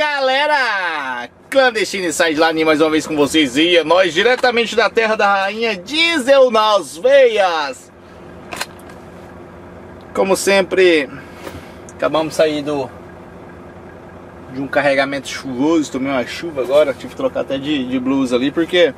galera! Clandestino Sideline mais uma vez com vocês e nós diretamente da terra da rainha diesel nas veias. Como sempre, acabamos de sair de um carregamento chuvoso, tomei uma chuva agora, tive que trocar até de blusa ali porque...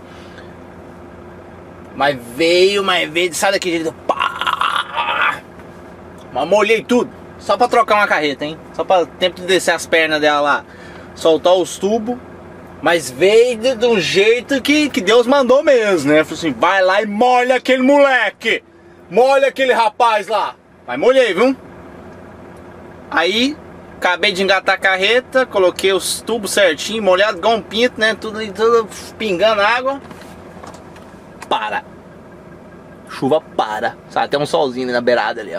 Mas veio, sai daqui, jeito, pá! Mas molhei tudo, só pra trocar uma carreta, hein? Só pra tempo de descer as pernas dela lá, soltar os tubos. Mas veio de um jeito que Deus mandou mesmo, né? Falei assim, vai lá e molha aquele moleque, molha aquele rapaz lá. Mas molhei, viu? Aí, acabei de engatar a carreta, coloquei os tubos certinho, molhado igual um pinto, né? Tudo pingando água. Para. Chuva para. Sabe, tem um solzinho ali na beirada ali, ó.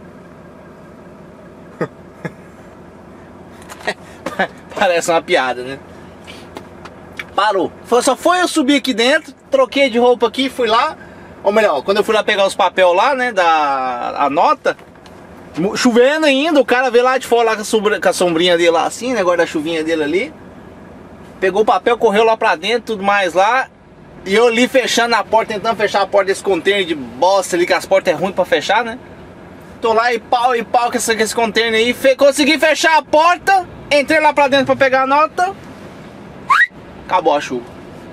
Parece uma piada, né? Parou. Só foi eu subir aqui dentro, troquei de roupa aqui, fui lá. Ou melhor, quando eu fui lá pegar os papel lá, né, a nota, chovendo ainda, o cara veio lá de fora lá com a sombrinha dele lá assim, né, guarda-chuvinha dele ali. Pegou o papel, correu lá pra dentro, tudo mais lá. E eu ali fechando a porta, tentando fechar a porta desse container de bosta ali, que as portas é ruim pra fechar, né. Tô lá e pau com esse container aí, consegui fechar a porta, entrei lá pra dentro pra pegar a nota. Acabou a chuva.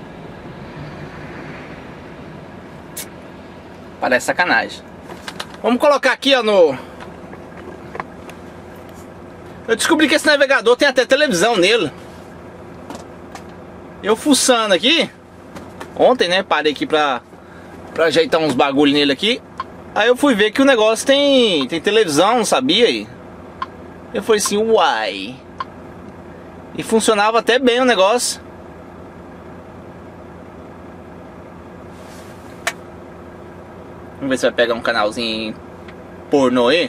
Parece sacanagem. Vamos colocar aqui, ó, no... Eu descobri que esse navegador tem até televisão nele. Eu fuçando aqui ontem, né, parei aqui pra ajeitar uns bagulho nele aqui. Aí eu fui ver que o negócio tem televisão, não sabia aí. Eu falei assim, uai. E funcionava até bem o negócio. Vamos ver se vai pegar um canalzinho pornô aí.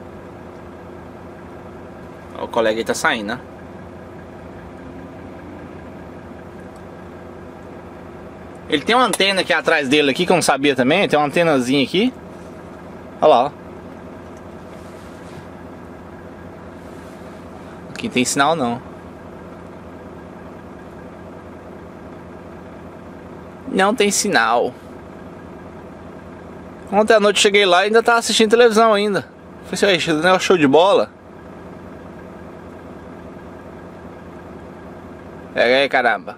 O colega aí tá saindo, né? Ele tem uma antena aqui atrás dele aqui, que eu não sabia também. Tem uma antenazinha aqui. Olha lá, ó. Aqui não tem sinal não. Não tem sinal. Ontem à noite cheguei lá e ainda tava assistindo televisão ainda. Falei assim, não é um show de bola? Pega aí, caramba.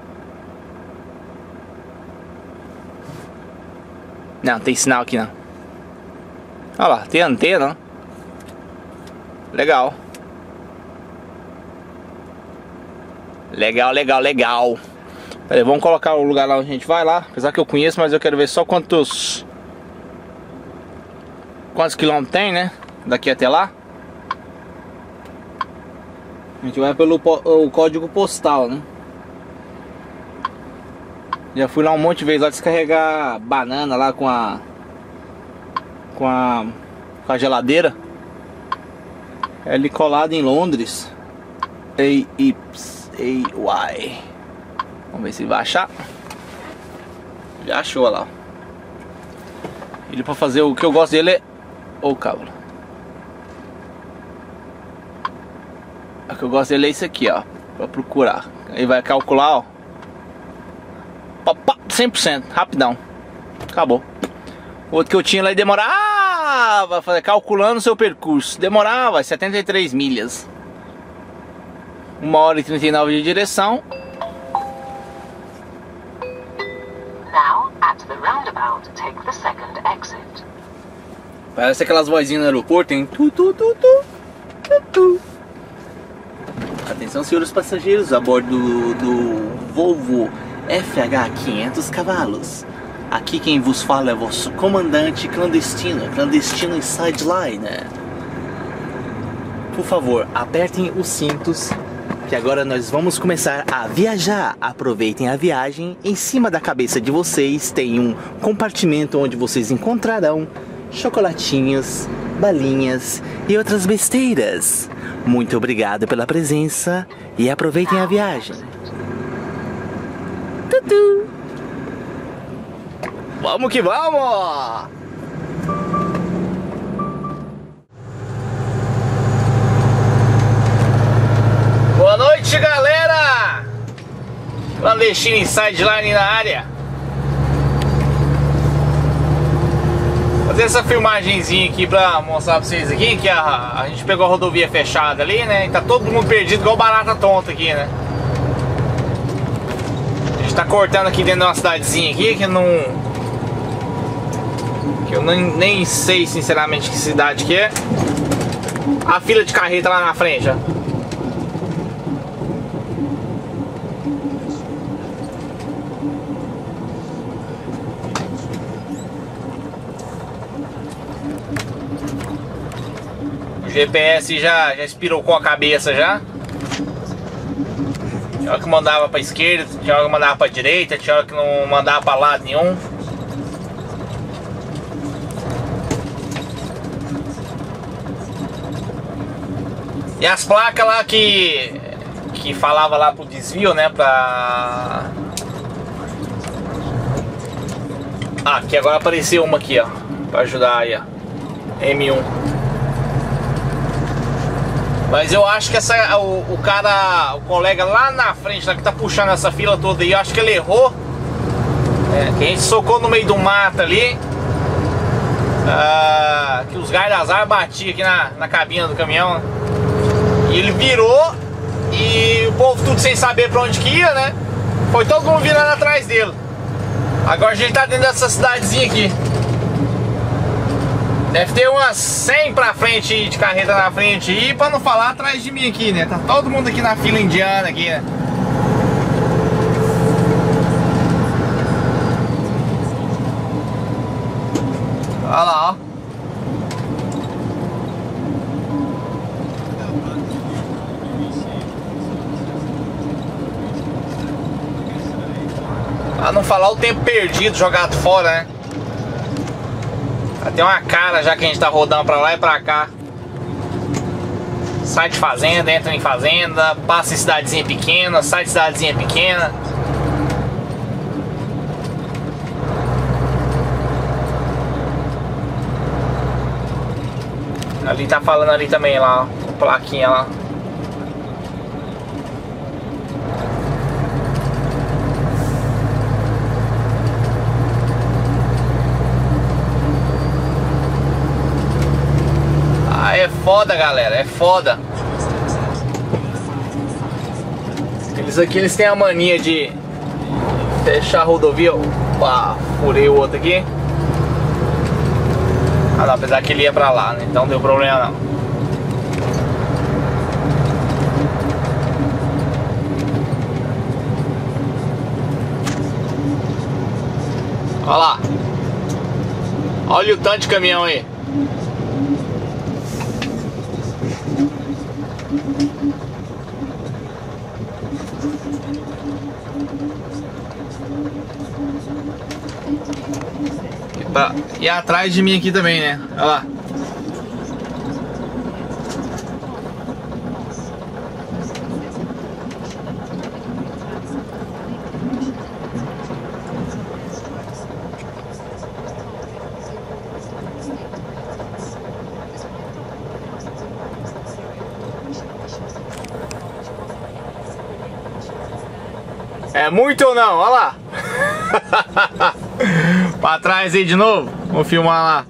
Não, tem sinal aqui não. Olha lá, tem antena, ó. Legal. Legal. Pera aí, vamos colocar o lugar lá onde a gente vai lá. Apesar que eu conheço, mas eu quero ver só quantos quilômetros tem, né? Daqui até lá. A gente vai pelo o código postal, né? Já fui lá um monte de vezes lá descarregar banana lá com a geladeira. É ali colado em Londres. AY. Vamos ver se vai achar. Já achou lá. Ele pra fazer o que eu gosto dele é o cabo. O que eu gosto dele é isso aqui, ó. Pra procurar. Aí vai calcular, ó. 100%, rapidão. Acabou. O outro que eu tinha lá e demorava, calculando o seu percurso. Demorava 73 milhas. 1h39 de direção. Now, at the roundabout, take the second exit. Parece aquelas vozinhas no aeroporto, hein? Atenção, senhores passageiros, a bordo do Volvo FH 500 cavalos. Aqui quem vos fala é vosso comandante clandestino e sideline. Por favor, apertem os cintos, que agora nós vamos começar a viajar. Aproveitem a viagem. Em cima da cabeça de vocês tem um compartimento onde vocês encontrarão chocolatinhos, balinhas e outras besteiras. Muito obrigado pela presença e aproveitem a viagem. Tutu. Vamos que vamos! Boa noite! noite, galera! Clandestino Sideline na área. Fazer essa filmagenzinha aqui pra mostrar pra vocês aqui que a gente pegou a rodovia fechada ali, né? E tá todo mundo perdido igual barata tonta aqui, né? A gente tá cortando aqui dentro de uma cidadezinha aqui que eu nem sei sinceramente que cidade que é. A fila de carreta lá na frente, ó. O GPS já espirocou a cabeça já. Tinha hora que mandava pra esquerda, tinha hora que mandava pra direita, tinha hora que não mandava pra lado nenhum. E as placas lá que falava lá pro desvio, né, pra... Ah, aqui agora apareceu uma aqui, ó, pra ajudar aí, ó, M1. Mas eu acho que o colega lá na frente, lá que tá puxando essa fila toda aí, eu acho que ele errou. Que a gente socou no meio do mato ali. Que os gás das árvores batiam aqui na cabina do caminhão. E ele virou e o povo tudo sem saber pra onde que ia, né? Foi todo mundo virando atrás dele. Agora a gente tá dentro dessa cidadezinha aqui. Deve ter umas 100 pra frente de carreta na frente e pra não falar atrás de mim aqui, né? Tá todo mundo aqui na fila indiana aqui, né? Olha lá, ó. Pra não falar o tempo perdido, jogado fora, né? Tem uma cara já que a gente tá rodando pra lá e pra cá. Sai de fazenda, entra em fazenda, passa em cidadezinha pequena, sai de cidadezinha pequena. Ali tá falando ali também lá, ó, plaquinha lá. É foda, galera, é foda. Eles têm a mania de fechar a rodovia. Opa, furei o outro aqui. Ah, não, apesar que ele ia pra lá, né? Então não deu problema não. Olha lá. Olha o tanto de caminhão aí. E atrás de mim aqui também, né? Olha lá. É muito ou não? Olha lá. Pra trás aí de novo. Vou filmar lá.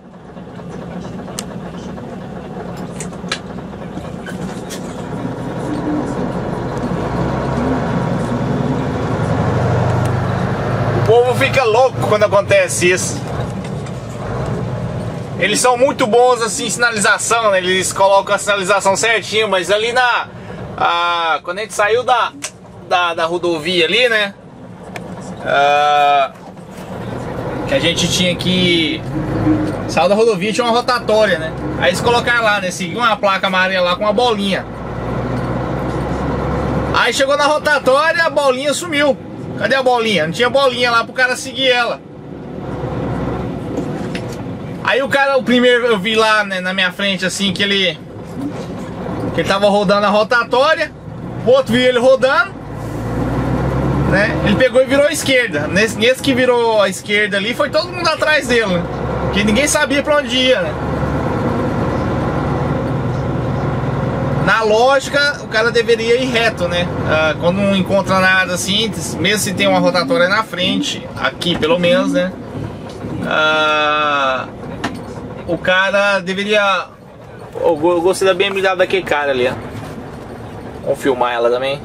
O povo fica louco quando acontece isso. Eles são muito bons assim em sinalização, né? Eles colocam a sinalização certinho, mas ali quando a gente saiu da rodovia ali, né? Que a gente tinha que... Saiu da rodovia, tinha uma rotatória, né? Aí eles colocaram lá, né? Seguiu uma placa amarela lá com uma bolinha. Aí chegou na rotatória, a bolinha sumiu. Cadê a bolinha? Não tinha bolinha lá pro cara seguir ela. Aí o cara, o primeiro eu vi lá, né, na minha frente assim, que ele tava rodando a rotatória. O outro viu ele rodando, né? Ele pegou e virou à esquerda. Nesse que virou à esquerda ali, foi todo mundo atrás dele, né? Porque ninguém sabia pra onde ia, né? Na lógica, o cara deveria ir reto, né? Quando não encontra nada assim, mesmo se tem uma rotatória na frente, aqui pelo menos, né? O cara deveria... Eu gostei da BMW daquele cara ali, ó. Vamos filmar ela também.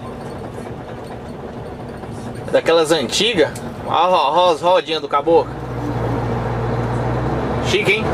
Daquelas antigas. Olha as rodinhas do caboclo. Chique, hein?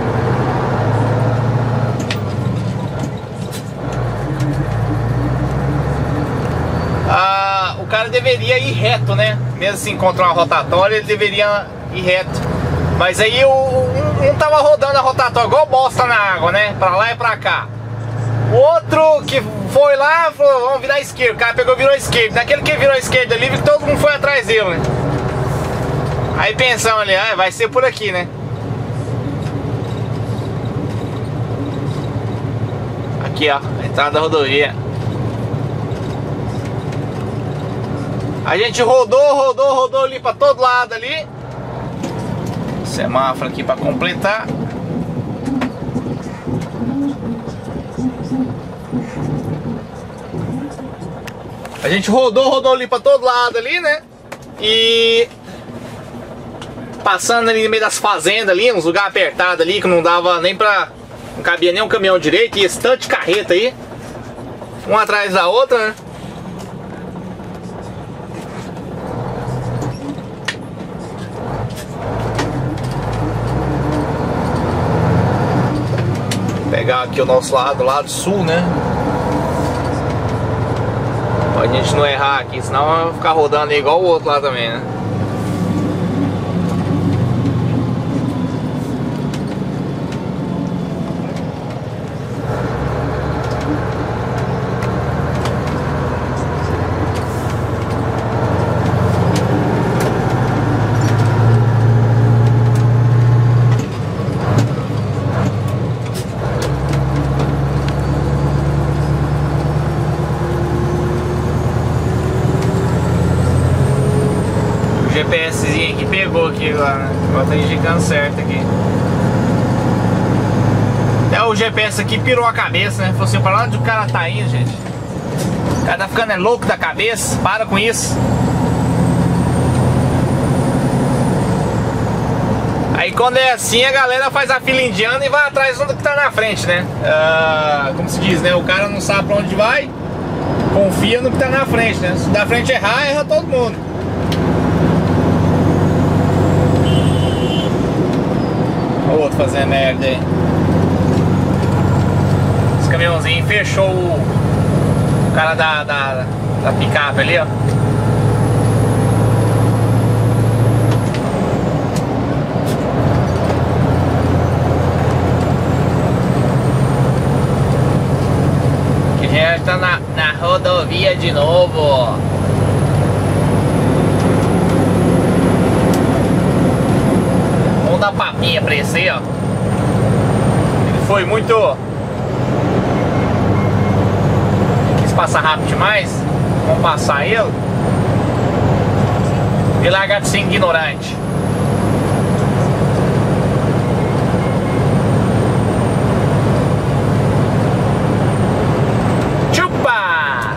O cara deveria ir reto, né? Mesmo se encontrar uma rotatória, ele deveria ir reto. Mas aí um tava rodando a rotatória igual bosta na água, né? Pra lá e pra cá. O outro que foi lá falou, vamos virar à esquerda. O cara pegou e virou à esquerda. Naquele que virou à esquerda ali, vi que todo mundo foi atrás dele, né? Aí pensamos ali, vai ser por aqui, né? Aqui, ó, a entrada da rodovia. A gente rodou ali pra todo lado ali. Semáforo aqui pra completar. A gente rodou ali pra todo lado ali, né? E passando ali no meio das fazendas ali, uns lugares apertados ali que não dava nem pra... Não cabia nem um caminhão direito. E esse tanto de carreta aí, uma atrás da outra, né? Pegar aqui o nosso lado sul, né? Pra gente não errar aqui, senão vai ficar rodando igual o outro lá também, né? GPSzinho aqui pegou aqui agora, né? Agora tá indicando certo aqui. Até o GPS aqui pirou a cabeça, né? Falou assim, pra onde o cara tá indo, gente? O cara tá ficando louco da cabeça, para com isso. Aí quando é assim, a galera faz a fila indiana e vai atrás do que tá na frente, né? Como se diz, né? O cara não sabe pra onde vai, confia no que tá na frente, né? Se da frente errar, erra todo mundo. O outro fazendo merda aí. Esse caminhãozinho fechou o cara da picape ali, ó. Que já está na rodovia de novo. Vamos dar papinha pra esse aí, ó. Ele foi muito... Quis passar rápido demais. Vamos passar ele. E largar de ser ignorante. Chupa!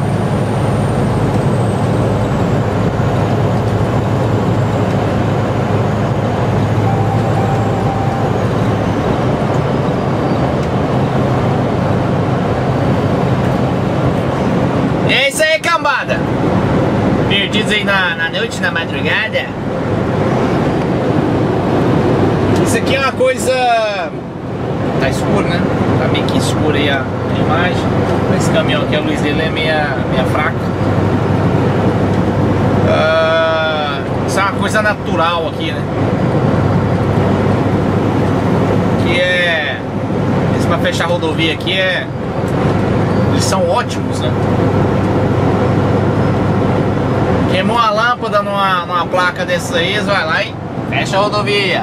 É isso aí, cambada. Perdidos aí na noite, na madrugada. Isso aqui é uma coisa... Tá escuro, né? Tá meio que escuro aí a imagem. Esse caminhão aqui, a luz dele é meia fraca. Isso é uma coisa natural aqui, né? Que é... Isso pra fechar a rodovia aqui é... Eles são ótimos, né? Queimou a lâmpada numa placa dessas aí, vai lá e fecha a rodovia.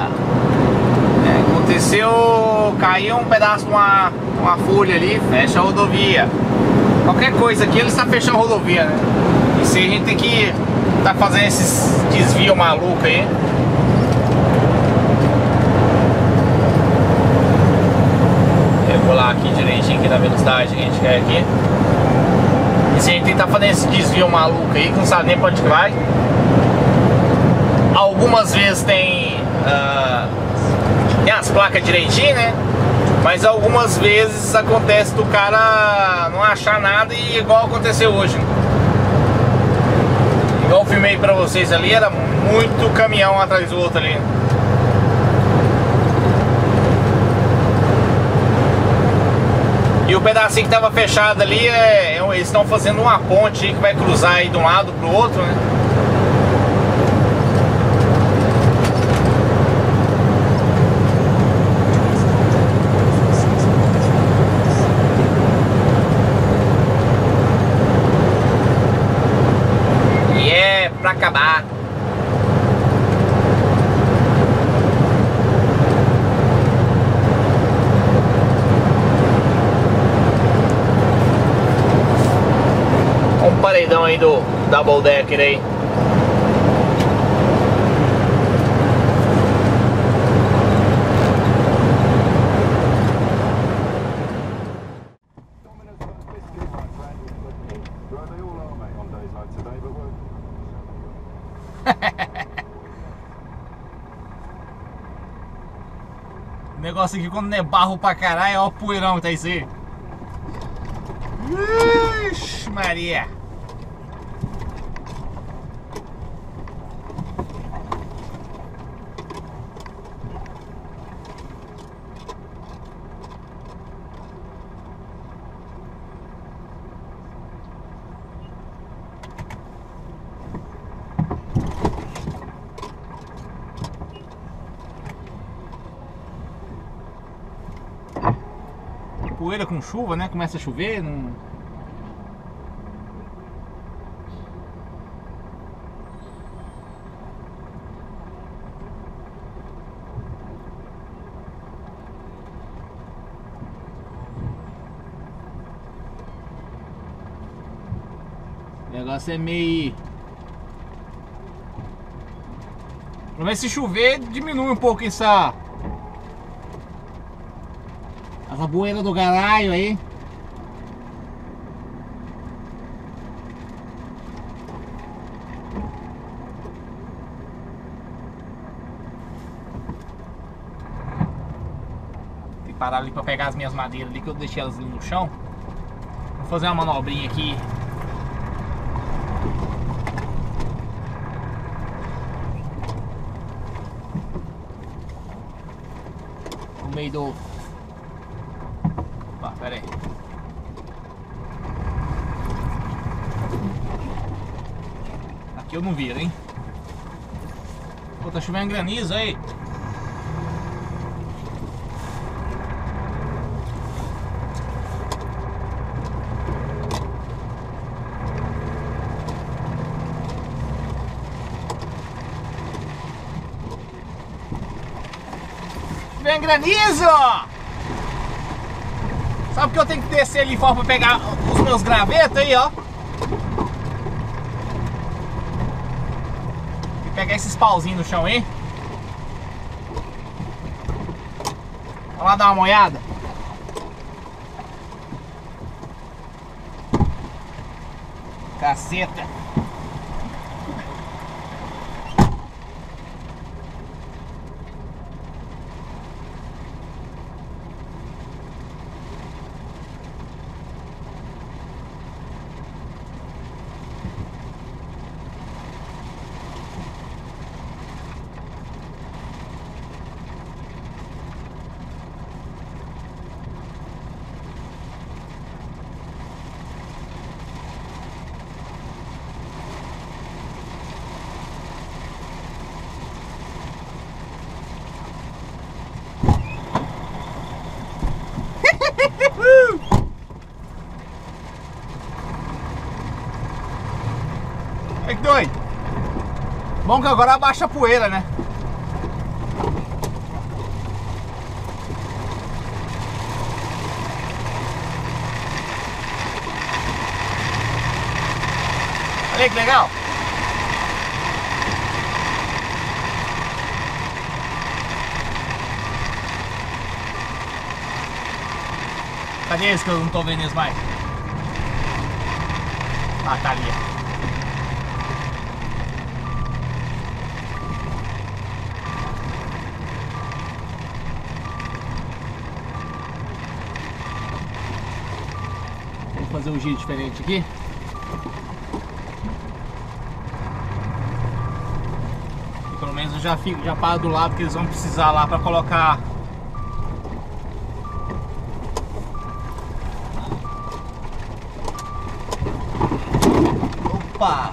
Aconteceu, caiu um pedaço de uma folha ali, fecha a rodovia. Qualquer coisa aqui, eles estão fechando a rodovia, né? E se a gente tem que tá fazendo esses desvios malucos aí. Regular controlar aqui direitinho aqui na velocidade que a gente quer aqui. E se a gente tentar fazer esse desvio maluco aí, que não sabe nem pra onde que vai. Algumas vezes tem as placas direitinho, né? Mas algumas vezes acontece do cara não achar nada, e igual aconteceu hoje. Igual eu filmei pra vocês ali, era muito caminhão atrás do outro ali. E o pedacinho que tava fechado ali, eles estão fazendo uma ponte aí que vai cruzar aí de um lado pro outro, né? E é pra acabar. Paredão aí do Double Decker aí. O negócio aqui quando não é barro pra caralho, ó o poeirão que tá isso aí. Ixi, Maria. Poeira com chuva, né? Começa a chover, não... O negócio é meio... Mas se chover, diminui um pouco essa poeira do caralho aí. Tem que parar ali pra pegar as minhas madeiras ali, que eu deixei elas ali no chão. Vou fazer uma manobrinha aqui. No meio do... Opa, pera aí. Aqui eu não viro, hein? Pô, tá chovendo granizo aí. Chovendo granizo! Sabe que eu tenho que descer ali fora pra pegar os meus gravetos aí, ó. Tem que pegar esses pauzinhos no chão aí. Vamos lá dar uma olhada. Caceta. É que doido. Bom que agora abaixa a poeira, né? Olha aí que legal. Cadê esse que eu não tô vendo esse mais? Ah, tá ali. Vou fazer um giro diferente aqui. E pelo menos eu já paro do lado que eles vão precisar lá pra colocar. Opa!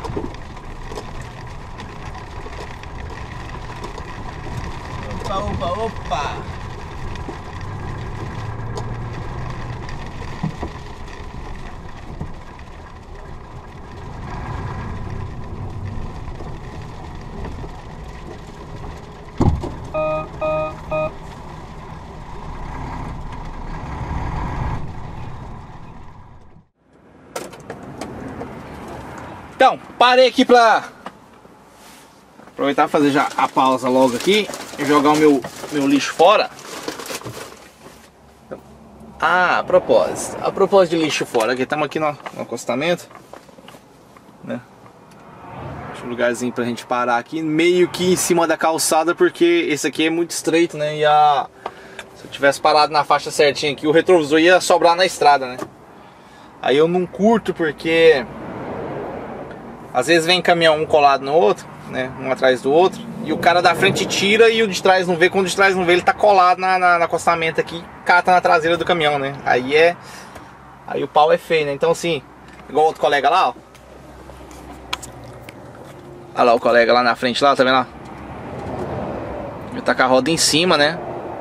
Opa, opa, opa! Então, parei aqui pra aproveitar e fazer já a pausa logo aqui e jogar o meu lixo fora. Ah, a propósito de lixo fora, aqui estamos aqui no acostamento, né? Deixa um lugarzinho pra gente parar aqui, meio que em cima da calçada, porque esse aqui é muito estreito, né? E se eu tivesse parado na faixa certinha aqui, o retrovisor ia sobrar na estrada, né? Aí eu não curto porque às vezes vem caminhão um colado no outro, né? Um atrás do outro, e o cara da frente tira e o de trás não vê. Quando o de trás não vê, ele tá colado no acostamento aqui, cata na traseira do caminhão, né? Aí o pau é feio, né? Então assim, igual outro colega lá, ó. Olha lá o colega lá na frente lá, tá vendo lá? Ele tá com a roda em cima, né?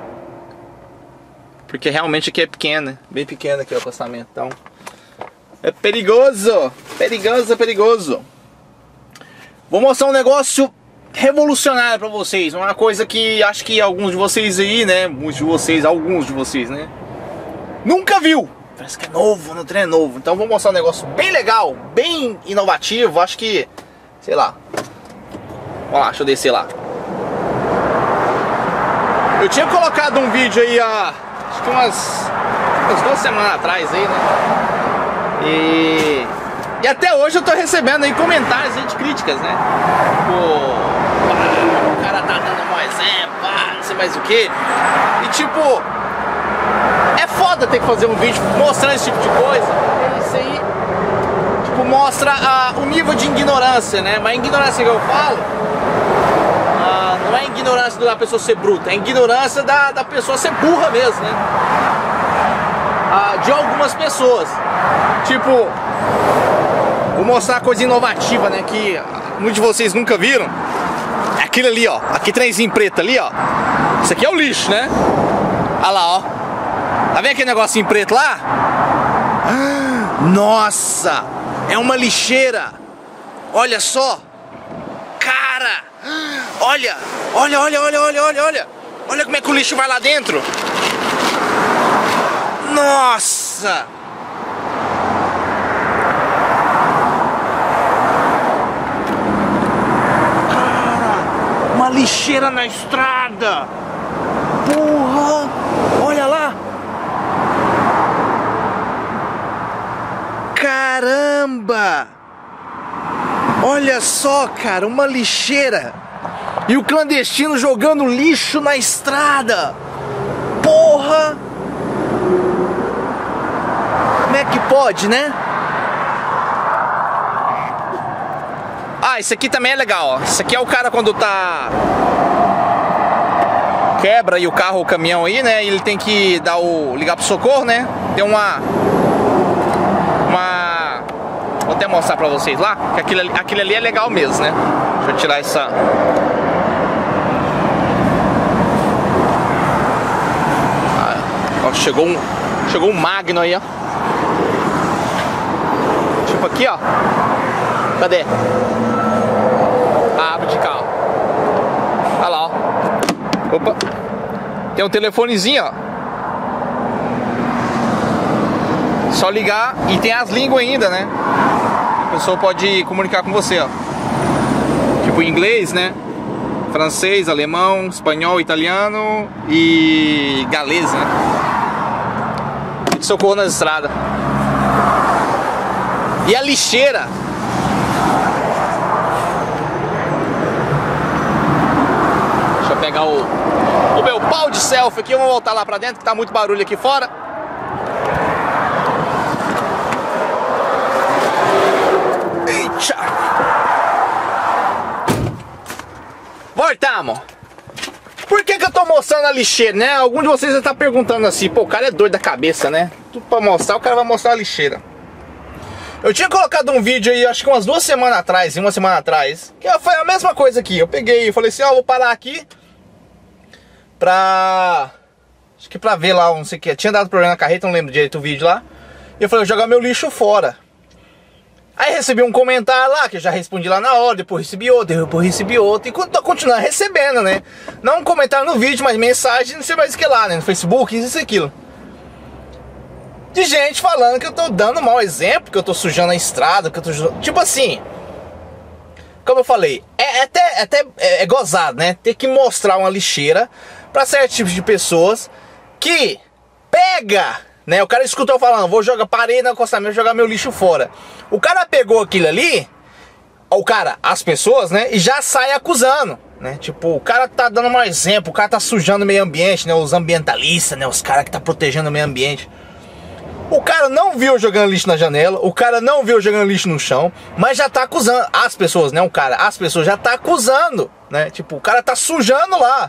Porque realmente aqui é pequeno, né? Bem pequeno aqui o acostamento, então é perigoso, perigoso, perigoso. Vou mostrar um negócio revolucionário pra vocês. Uma coisa que acho que alguns de vocês aí, né? Alguns de vocês, né? Nunca viu. Parece que é novo, no trem é novo. Então vou mostrar um negócio bem legal, bem inovativo. Acho que, sei lá. Vamos lá, deixa eu descer lá. Eu tinha colocado um vídeo aí acho que umas 2 semanas atrás aí, né? E até hoje eu tô recebendo aí comentários aí de críticas, né? O cara tá dando um exemplo, não sei mais o que. E tipo, é foda ter que fazer um vídeo mostrando esse tipo de coisa. Isso aí, tipo, mostra o nível de ignorância, né? Mas a ignorância que eu falo, não é ignorância da pessoa ser bruta, é ignorância da pessoa ser burra mesmo, né? De algumas pessoas. Tipo, vou mostrar uma coisa inovativa, né? Que muitos de vocês nunca viram. É aquele ali, ó. Aquele trenzinho preto ali, ó. Isso aqui é o lixo, né? Olha lá, ó. Tá vendo aquele negocinho preto lá? Nossa! É uma lixeira. Olha só. Cara! Olha! Olha, olha, olha, olha, olha, olha. Olha como é que o lixo vai lá dentro. Nossa! Uma lixeira na estrada. Porra! Olha lá. Caramba! Olha só, cara, uma lixeira. E o clandestino jogando lixo na estrada. Porra! Como é que pode, né? Ah, isso aqui também é legal, ó. Isso aqui é o cara quando tá... quebra aí o carro, o caminhão aí, né? Ele tem que ligar pro socorro, né? Tem uma... Vou até mostrar pra vocês lá, que aquilo ali é legal mesmo, né? Deixa eu tirar essa... Ó, chegou um Magno aí, ó. Tipo aqui, ó. Cadê? A aba de carro. Olha lá, ó. Opa. Tem um telefonezinho, ó. Só ligar e tem as línguas ainda, né? A pessoa pode comunicar com você, ó. Tipo inglês, né? Francês, alemão, espanhol, italiano e galês, né? socorro nas estradas. E a lixeira. Deixa eu pegar o meu pau de selfie aqui. Vamos voltar lá pra dentro, que tá muito barulho aqui fora. Eita. Voltamos. Por que eu tô mostrando a lixeira, né? Algum de vocês já tá perguntando assim, pô, o cara é doido da cabeça, né? Tudo pra mostrar, o cara vai mostrar a lixeira. Eu tinha colocado um vídeo aí, acho que umas 2 semanas atrás, uma semana atrás, que foi a mesma coisa aqui. Eu peguei e falei assim, ó, vou parar aqui pra... acho que pra ver lá, não sei o que. Tinha dado problema na carreta, não lembro direito o vídeo lá. E eu falei, vou jogar meu lixo fora. Aí recebi um comentário lá, que eu já respondi lá na hora, depois recebi outro, e tô continuando recebendo, né? Não um comentário no vídeo, mas mensagem, não sei mais o que lá, né? No Facebook, isso e aquilo. De gente falando que eu tô dando mau exemplo, que eu tô sujando a estrada, que eu tô... Tipo assim, como eu falei, é gozado, né? Ter que mostrar uma lixeira pra certos tipos de pessoas que pega... né? O cara escutou falando, vou jogar, parei no acostamento, vou jogar meu lixo fora. O cara pegou aquilo ali, as pessoas, né? E já sai acusando, né? Tipo, o cara tá dando um exemplo, o cara tá sujando o meio ambiente, né? Os ambientalistas, né? Os caras que tá protegendo o meio ambiente. O cara não viu jogando lixo na janela, o cara não viu jogando lixo no chão, mas já tá acusando. As pessoas, né? As pessoas já tá acusando, né? Tipo, o cara tá sujando lá.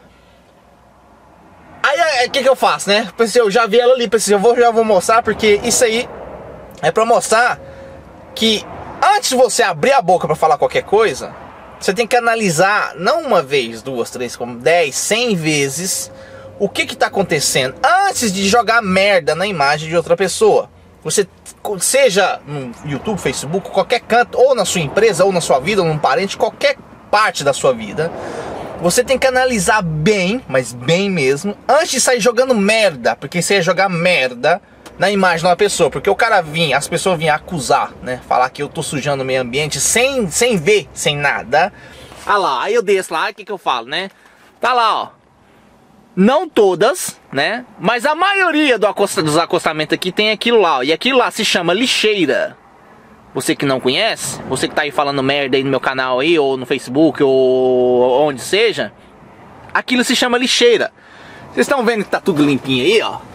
Aí o que eu faço, né? Pensei, eu já vi ela ali, pensei, já vou mostrar, porque isso aí é pra mostrar que antes de você abrir a boca pra falar qualquer coisa, você tem que analisar, não uma vez, 2, 3, como 10, 100 vezes o que tá acontecendo antes de jogar merda na imagem de outra pessoa. Você, seja no YouTube, Facebook, qualquer canto, ou na sua empresa, ou na sua vida, ou num parente, qualquer parte da sua vida, você tem que analisar bem, mas bem mesmo, antes de sair jogando merda. Porque você ia jogar merda na imagem de uma pessoa. Porque o cara as pessoas vinham acusar, né? Falar que eu tô sujando o meio ambiente sem ver, sem nada. Ah lá, aí eu desço lá, o que eu falo, né? Tá lá, ó. Não todas, né? Mas a maioria dos acostamentos aqui tem aquilo lá, ó. E aquilo lá se chama lixeira. Você que não conhece, você que tá aí falando merda aí no meu canal aí, ou no Facebook, ou onde seja, aquilo se chama lixeira. Vocês estão vendo que tá tudo limpinho aí, ó?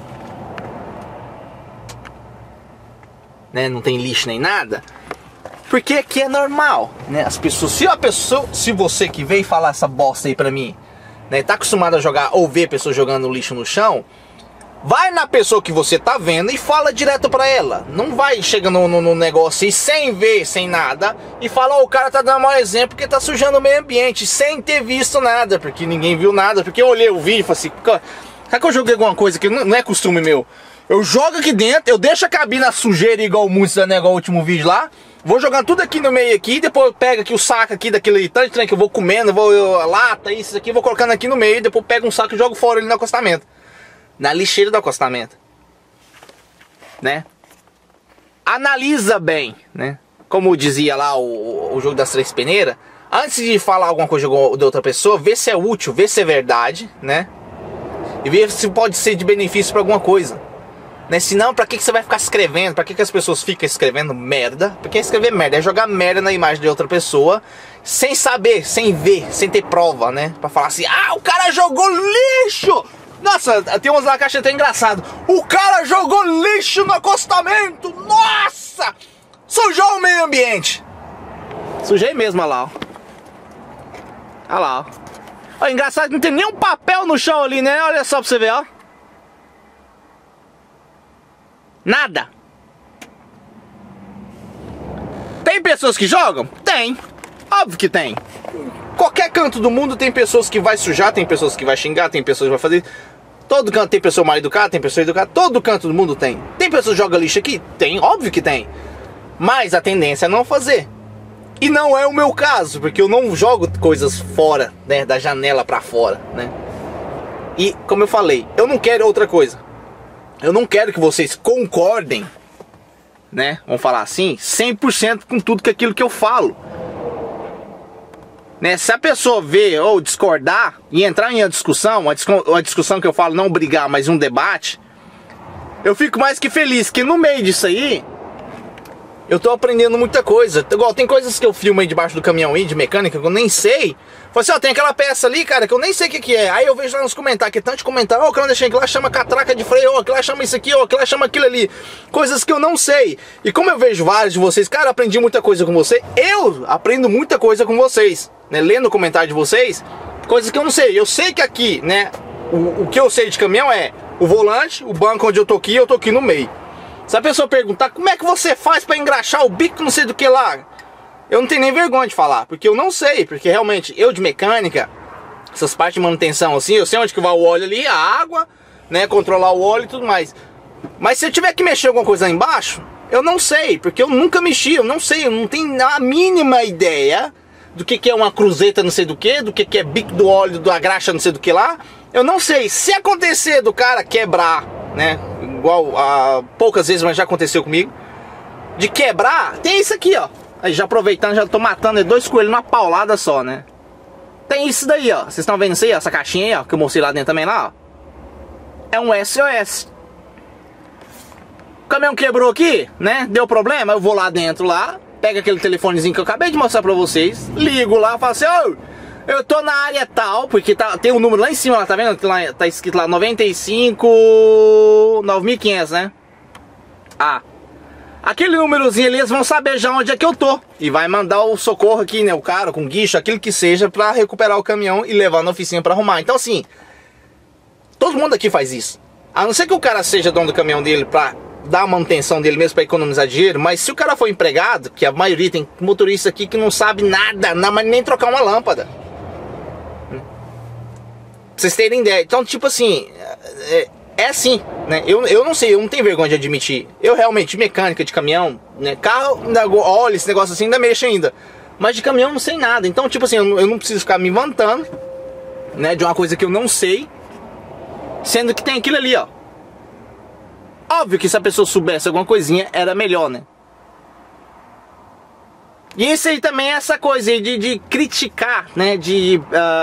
Né? Não tem lixo nem nada. Porque aqui é normal, né? As pessoas, se você que veio falar essa bosta aí pra mim, né, tá acostumado a jogar ou ver pessoas jogando lixo no chão, vai na pessoa que você tá vendo e fala direto pra ela. Não vai chegando no negócio aí sem ver, sem nada, e fala, o cara tá dando mau exemplo porque tá sujando o meio ambiente, sem ter visto nada, porque ninguém viu nada, porque eu olhei o vídeo e falei assim, será que eu joguei alguma coisa que não é costume meu? Eu jogo aqui dentro, eu deixo a cabine sujeira igual muitos, né, igual o último vídeo lá, vou jogando tudo aqui no meio aqui, depois eu pego aqui o saco aqui daquele tanto de trem que eu vou comendo, a lata, isso aqui, vou colocando aqui no meio, depois eu pego um saco e jogo fora ali no acostamento. Na lixeira do acostamento, né? Analisa bem, né? Como dizia lá o jogo das 3 peneiras, antes de falar alguma coisa de outra pessoa, vê se é útil, vê se é verdade, né? E vê se pode ser de benefício para alguma coisa, né? Senão, pra que você vai ficar escrevendo? Pra que as pessoas ficam escrevendo merda? Porque escrever merda é jogar merda na imagem de outra pessoa, sem saber, sem ver, sem ter prova, né? Pra falar assim, o cara jogou lixo! Nossa, tem umas na caixa até engraçado. O cara jogou lixo no acostamento. Nossa! Sujou o meio ambiente. Sujei mesmo, olha lá, ó. Olha lá, ó. Olha, engraçado que não tem nenhum papel no chão ali, né? Olha só pra você ver, ó. Nada. Tem pessoas que jogam? Tem. Óbvio que tem. Qualquer canto do mundo tem pessoas que vai sujar, tem pessoas que vai xingar, tem pessoas que vai fazer... Todo canto tem pessoa mal educada, tem pessoa educada, todo canto do mundo tem. Tem pessoas que jogam lixo aqui? Tem, óbvio que tem. Mas a tendência é não fazer. E não é o meu caso, porque eu não jogo coisas fora, né, da janela pra fora, né. E, como eu falei, eu não quero outra coisa. Eu não quero que vocês concordem, né, vamos falar assim, 100% com tudo aquilo que eu falo. Né, se a pessoa ver ou discordar e entrar em uma discussão que eu falo não brigar, mas um debate, eu fico mais que feliz que no meio disso aí eu tô aprendendo muita coisa. Igual, tem coisas que eu filmo aí debaixo do caminhão aí, de mecânica, que eu nem sei. Falei assim, ó, tem aquela peça ali, cara, que eu nem sei o que é. Aí eu vejo lá nos comentários, que é tanto de comentário, ó, que eu deixei, que lá chama catraca de freio, ó, que lá chama isso aqui, ó, que lá chama aquilo ali. Coisas que eu não sei. E como eu vejo vários de vocês, cara, aprendi muita coisa com você. Eu aprendo muita coisa com vocês, né, lendo o comentário de vocês, coisas que eu não sei. Eu sei que aqui, né, o que eu sei de caminhão é o volante, o banco onde eu tô aqui no meio. Se a pessoa perguntar, como é que você faz pra engraxar o bico, não sei do que lá, eu não tenho nem vergonha de falar, porque eu não sei, porque realmente eu de mecânica, essas partes de manutenção assim, eu sei onde que vai o óleo ali, a água, né, controlar o óleo e tudo mais. Mas se eu tiver que mexer alguma coisa lá embaixo, eu não sei, porque eu nunca mexi, eu não sei, eu não tenho a mínima ideia do que é uma cruzeta não sei do que é bico do óleo, da graxa não sei do que lá, eu não sei. Se acontecer do cara quebrar, né, igual poucas vezes, mas já aconteceu comigo, de quebrar, tem isso aqui, ó. Aí já aproveitando, já tô matando dois coelhos numa paulada só, né. Tem isso daí, ó. Vocês estão vendo isso aí, ó, essa caixinha aí, ó, que eu mostrei lá dentro também lá, ó. É um SOS. O caminhão quebrou aqui, né, deu problema, eu vou lá dentro lá, pego aquele telefonezinho que eu acabei de mostrar pra vocês, ligo lá, falo assim, ô, eu tô na área tal, porque tem um número lá em cima, tá vendo? Lá, tá escrito lá 95.9500, né? Ah, aquele númerozinho ali, eles vão saber já onde é que eu tô. E vai mandar o socorro aqui, né? O cara com guincho, aquilo que seja, pra recuperar o caminhão e levar na oficina pra arrumar. Então assim, todo mundo aqui faz isso. A não ser que o cara seja dono do caminhão dele pra dar a manutenção dele mesmo, pra economizar dinheiro. Mas se o cara for empregado, que a maioria tem motorista aqui que não sabe nada, mas nem trocar uma lâmpada, pra vocês terem ideia. Então, tipo assim, é assim, né? Eu não sei, eu não tenho vergonha de admitir. Eu realmente, mecânica de caminhão, né? Carro, olha, esse negócio assim ainda mexe ainda. Mas de caminhão eu não sei nada. Então, tipo assim, eu não preciso ficar me vantando, né, de uma coisa que eu não sei, sendo que tem aquilo ali, ó. Óbvio que se a pessoa soubesse alguma coisinha, era melhor, né? E isso aí também é essa coisa aí de criticar, né? De...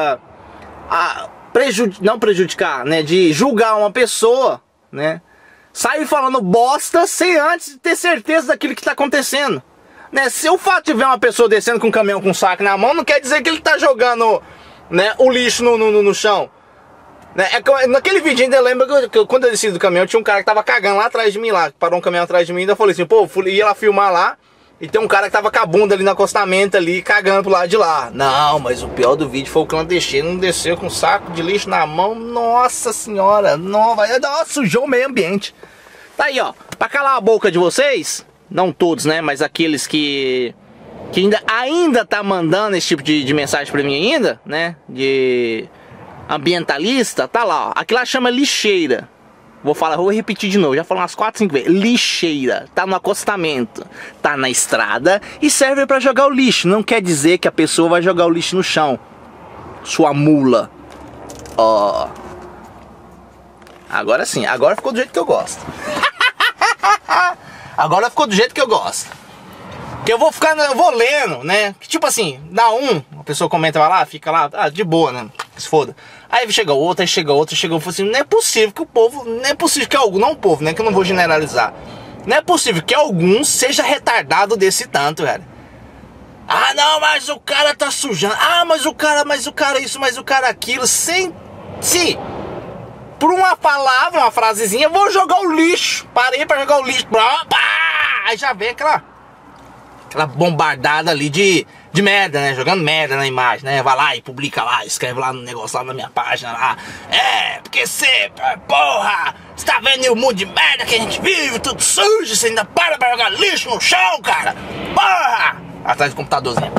não prejudicar, né, de julgar uma pessoa, né, sair falando bosta sem antes ter certeza daquilo que está acontecendo, né. Se o fato de ver uma pessoa descendo com um caminhão com um saco na mão, não quer dizer que ele está jogando, né, o lixo no chão, né. Naquele vídeo ainda lembra que quando eu desci do caminhão, tinha um cara que tava cagando lá atrás de mim, lá, parou um caminhão atrás de mim, e ainda falei assim, pô, ia lá filmar lá, e tem um cara que tava com a bunda ali no acostamento ali, cagando pro lado de lá. Não, mas o pior do vídeo foi o clandestino, desceu com um saco de lixo na mão. Nossa senhora, nossa, sujou o meio ambiente. Tá aí, ó, pra calar a boca de vocês, não todos, né, mas aqueles que ainda tá mandando esse tipo de mensagem pra mim ainda, né, de ambientalista, tá lá, ó. Aqui lá chama lixeira. Vou repetir de novo, já falei umas 4, 5 vezes. Lixeira, tá no acostamento, tá na estrada e serve pra jogar o lixo. Não quer dizer que a pessoa vai jogar o lixo no chão. Sua mula. Ó. Agora sim, agora ficou do jeito que eu gosto. Agora ficou do jeito que eu gosto. Que eu vou lendo, né? Que tipo assim, dá a pessoa comenta, vai lá, fica lá, de boa, né? Se foda. Aí chega outra, chegou assim, não é possível que o povo, não é possível que algum, não o povo, né, que eu não vou generalizar. Não é possível que algum seja retardado desse tanto, velho. Ah, não, mas o cara tá sujando. Ah, mas o cara isso, mas o cara aquilo, sem se por uma palavra, uma frasezinha, eu vou jogar o lixo. Parei pra jogar o lixo. Aí já vem aquela bombardada ali de merda, né? Jogando merda na imagem, né? Vai lá e publica lá, escreve lá no negócio lá na minha página lá. Porque você, porra, você tá vendo o mundo de merda que a gente vive, tudo sujo, você ainda para pra jogar lixo no chão, cara. Porra! Atrás do computadorzinho.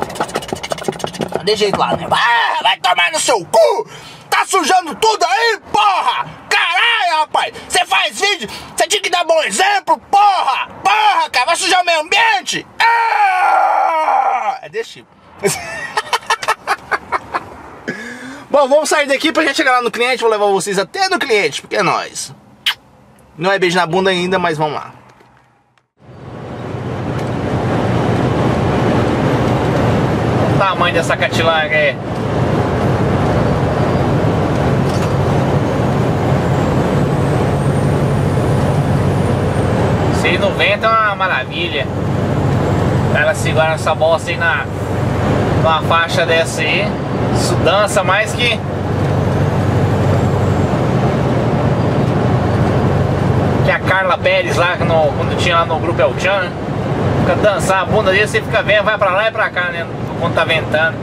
De jeito lá, né? Vai tomar no seu cu! Tá sujando tudo aí, porra! Caralho, rapaz! Você faz vídeo, você tinha que dar bom exemplo, porra! Porra, cara, vai sujar o meio ambiente! É desse tipo. Bom, vamos sair daqui pra gente chegar lá no cliente. Vou levar vocês até no cliente, porque é nóis. Não é beijo na bunda ainda, mas vamos lá. O tamanho dessa catilanga é... Ele no vento é uma maravilha. Ela segura essa bosta aí numa faixa dessa aí. Isso dança mais que... a Carla Pérez lá, quando tinha lá no grupo El Chan, né? Fica dançando a bunda dele, você fica vendo, vai pra lá e pra cá, né? Quando tá ventando.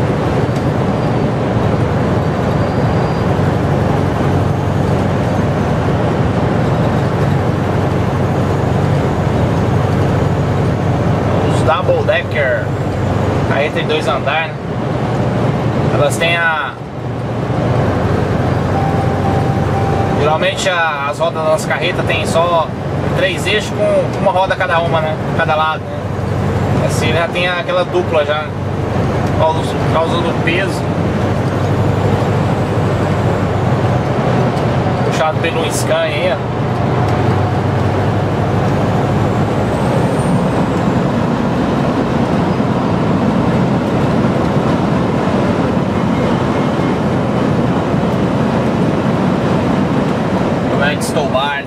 Os Double Decker. Aí tem 2 andares, né? Elas têm geralmente as rodas das carretas tem só 3 eixos com uma roda cada uma, né? Cada lado, né? Assim já tem aquela dupla já, por causa do peso. Puxado pelo Scania aí, ó. Stobart.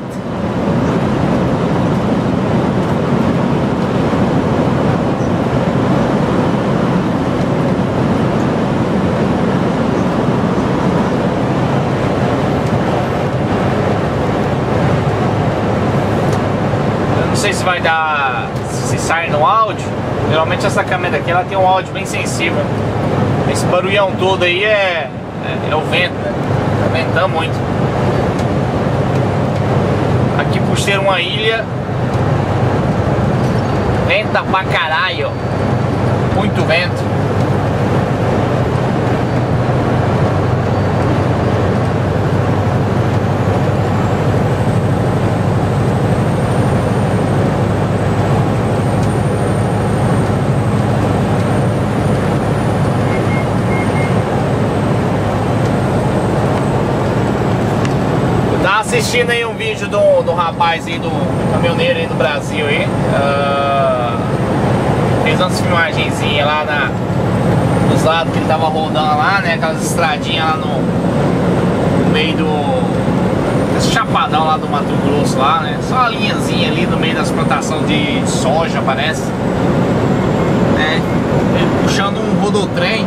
Eu não sei se vai dar, se sai no áudio. Geralmente essa câmera aqui ela tem um áudio bem sensível. Esse barulhão todo aí é o vento, né? Tá ventando muito. Aqui por ser uma ilha, venta pra caralho, muito vento. Assistindo aí um vídeo do rapaz aí, do caminhoneiro aí do Brasil aí, fez umas filmagenzinhas lá dos lados que ele tava rodando lá, né, aquelas estradinhas lá no meio esse chapadão lá do Mato Grosso lá, né, só uma linhazinha ali no meio das plantações de soja, parece, né, ele puxando um rodotrem.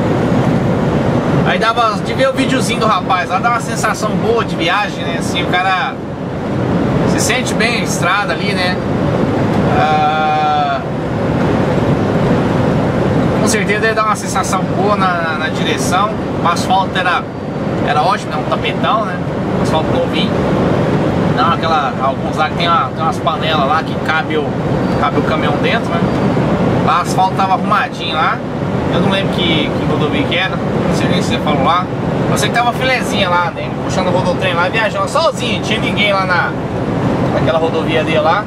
Aí dava de ver o videozinho do rapaz lá, dá uma sensação boa de viagem, né? Assim, o cara se sente bem na estrada ali, né? Com certeza deve dar uma sensação boa na direção. O asfalto era ótimo, né? Um tapetão, né? Um asfalto novinho. Não, alguns lá que tem umas panelas lá que cabe o caminhão dentro, né? Lá o asfalto tava arrumadinho lá. Eu não lembro que rodovia que era, não sei nem se você falou lá. Eu sei que tava filezinha lá, né? Puxando o rodotrem lá, viajando sozinho, não tinha ninguém lá naquela rodovia dele lá.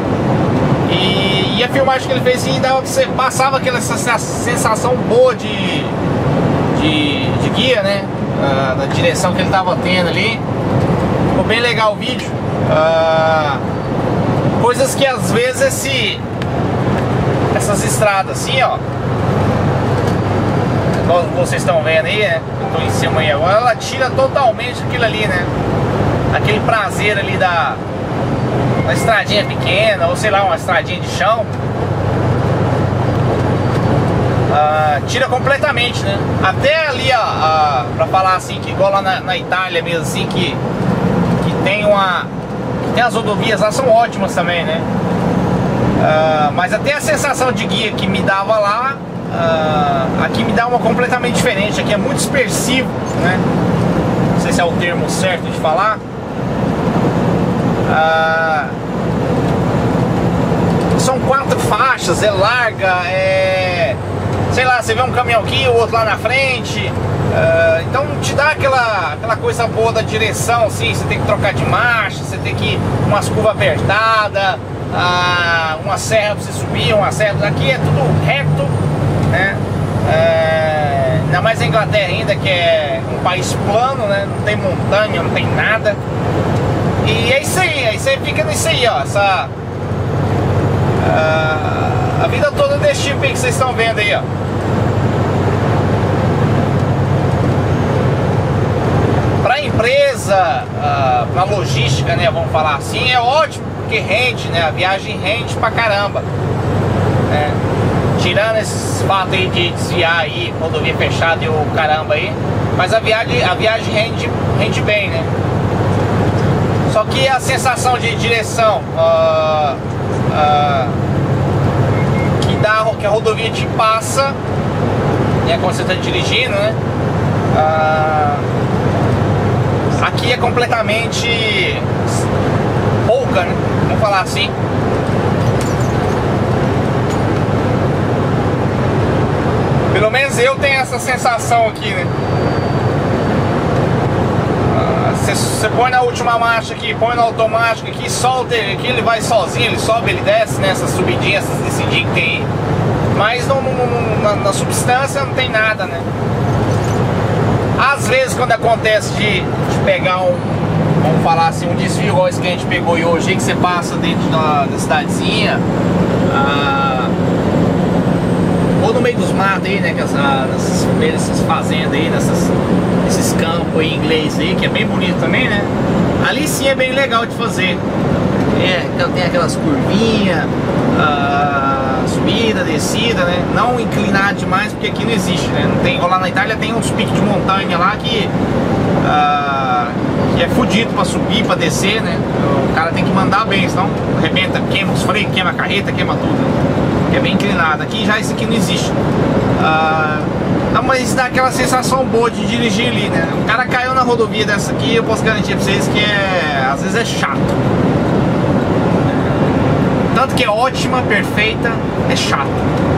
E a filmagem que ele fez assim, dava que você passava aquela sensação boa de guia, né? Na direção que ele tava tendo ali. Ficou bem legal o vídeo. Coisas que às vezes essas estradas assim, ó, igual vocês estão vendo aí, né? Eu tô em cima aí agora, ela tira totalmente aquilo ali, né? Aquele prazer ali da estradinha pequena, ou sei lá, uma estradinha de chão. Tira completamente, né? Até ali, ó, pra falar assim, que igual lá na Itália mesmo, assim, que tem as rodovias lá, são ótimas também, né? Mas até a sensação de guia que me dava lá, aqui me dá uma completamente diferente. Aqui é muito dispersivo, né? Não sei se é o termo certo de falar. São 4 faixas, é larga, sei lá, você vê um caminhão aqui, o outro lá na frente. Então te dá aquela coisa boa da direção, assim. Você tem que trocar de marcha, você tem que ir umas curvas apertadas, uma serra pra você subir, uma serra. Aqui é tudo reto, né? Ainda mais a Inglaterra ainda, que é um país plano, né? Não tem montanha, não tem nada. E é isso aí você fica nisso aí, ó. A vida toda desse tipo aí que vocês estão vendo aí, ó. Pra empresa, pra logística, né? Vamos falar assim, é ótimo. porque rende, né? A viagem rende pra caramba, né? Tirando esses fatos aí de desviar aí, rodovia fechada e o caramba aí, mas a viagem rende bem, né? Só que a sensação de direção que a rodovia te passa, né, quando você está dirigindo, né? Aqui é completamente pouca, né? Vamos falar assim. Pelo menos eu tenho essa sensação aqui, né? Você põe na última marcha aqui, põe no automático aqui, solta ele aqui, ele vai sozinho, ele sobe, ele desce, né? Essas subidinhas, essas descidinhas que tem aí. Mas na substância não tem nada, né? Às vezes quando acontece de pegar vamos falar assim, um desvio igual esse que a gente pegou hoje, que você passa dentro da cidadezinha, ou no meio dos matos aí, né, nessas fazendas aí, nesses campos aí inglês aí, que é bem bonito também, né? Ali sim é bem legal de fazer. Então tem aquelas curvinhas, subida, descida, né? Não inclinado demais, porque aqui não existe, né? Não tem, igual lá na Itália tem uns picos de montanha lá que é fudido pra subir, pra descer, né? O cara tem que mandar bem, senão arrebenta, queima os freios, queima a carreta, queima tudo. É bem inclinado. Aqui já isso aqui não existe. Não, mas dá aquela sensação boa de dirigir ali, né? O cara caiu na rodovia dessa aqui, eu posso garantir pra vocês que às vezes é chato. Tanto que é ótima, perfeita, é chato.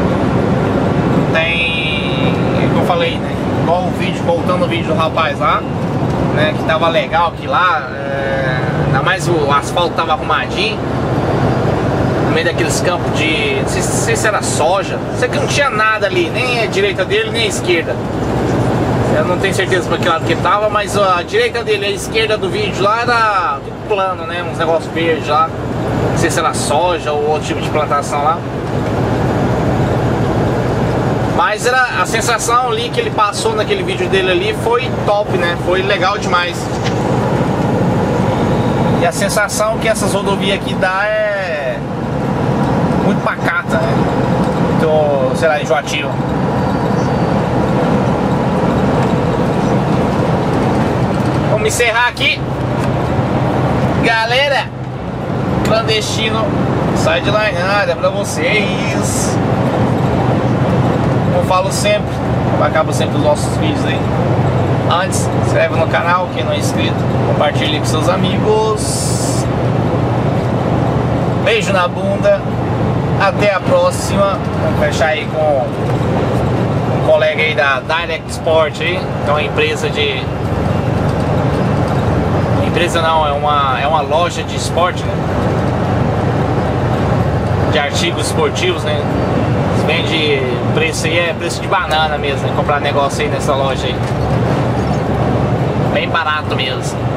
Tem, como eu falei, né? Igual o vídeo, voltando o vídeo do rapaz lá, né? Que tava legal aqui lá, ainda mais o asfalto tava arrumadinho. No meio daqueles campos de, não sei se era soja, sei que não tinha nada ali, nem a direita dele, nem a esquerda. Eu não tenho certeza para que lado que ele tava, mas a direita dele e a esquerda do vídeo lá era tudo plano, né? Uns negócios verdes lá. Não sei se era soja ou outro tipo de plantação lá. Mas a sensação ali que ele passou naquele vídeo dele ali foi top, né? Foi legal demais. E a sensação que essas rodovias aqui dá é muito pacata, né? Muito, sei lá, enjoativo. Vamos encerrar aqui. Galera, clandestino sai de largada pra vocês. Como eu falo sempre, eu acabo sempre os nossos vídeos aí. Antes, se inscreve no canal, quem não é inscrito, compartilhe com seus amigos. Beijo na bunda. Até a próxima. Vamos fechar aí com um colega aí da Direct Sport aí, que é uma empresa de... Empresa não, é uma loja de esporte, né? De artigos esportivos, né? Vende preço aí, é preço de banana mesmo, né? Comprar negócio aí nessa loja aí. Bem barato mesmo.